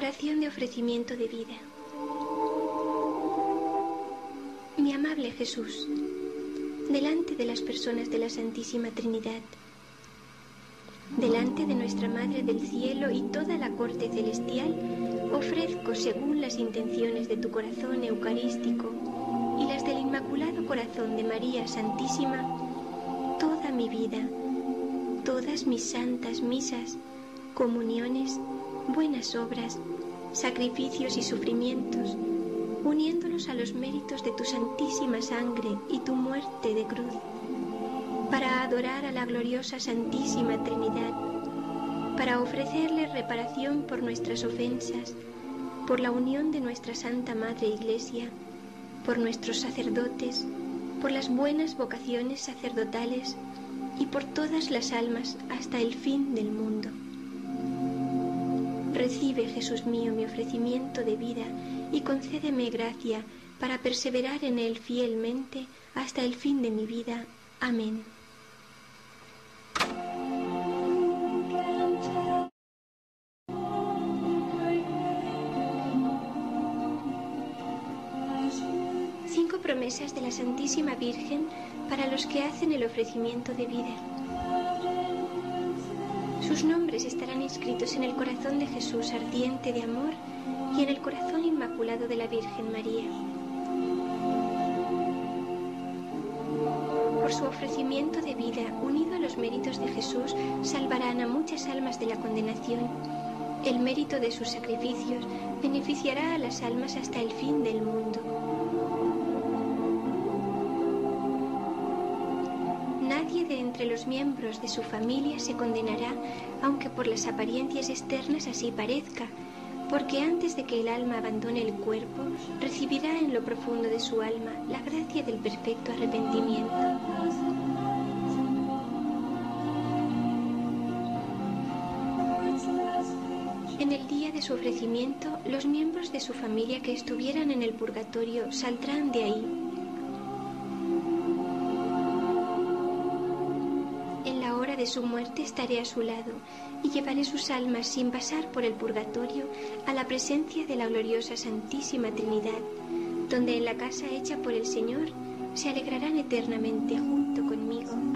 Oración de ofrecimiento de vida. Mi amable Jesús, delante de las personas de la Santísima Trinidad, delante de nuestra Madre del Cielo y toda la corte celestial, ofrezco, según las intenciones de tu corazón eucarístico y las del Inmaculado Corazón de María Santísima, toda mi vida, todas mis santas misas, comuniones, buenas obras, sacrificios y sufrimientos, uniéndolos a los méritos de tu santísima sangre y tu muerte de cruz, para adorar a la gloriosa Santísima Trinidad, para ofrecerle reparación por nuestras ofensas, por la unión de nuestra Santa Madre Iglesia, por nuestros sacerdotes, por las buenas vocaciones sacerdotales y por todas las almas hasta el fin del mundo. Recibe, Jesús mío, mi ofrecimiento de vida y concédeme gracia para perseverar en él fielmente hasta el fin de mi vida. Amén. Cinco promesas de la Santísima Virgen para los que hacen el ofrecimiento de vida. Sus nombres estarán inscritos en el corazón de Jesús ardiente de amor y en el corazón inmaculado de la Virgen María. Por su ofrecimiento de vida, unido a los méritos de Jesús, salvarán a muchas almas de la condenación. El mérito de sus sacrificios beneficiará a las almas hasta el fin del mundo. Nadie de entre los miembros de su familia se condenará, aunque por las apariencias externas así parezca, porque antes de que el alma abandone el cuerpo, recibirá en lo profundo de su alma la gracia del perfecto arrepentimiento. En el día de su ofrecimiento, los miembros de su familia que estuvieran en el purgatorio saldrán de ahí. De su muerte estaré a su lado y llevaré sus almas sin pasar por el purgatorio a la presencia de la gloriosa Santísima Trinidad, donde en la casa hecha por el Señor se alegrarán eternamente junto conmigo.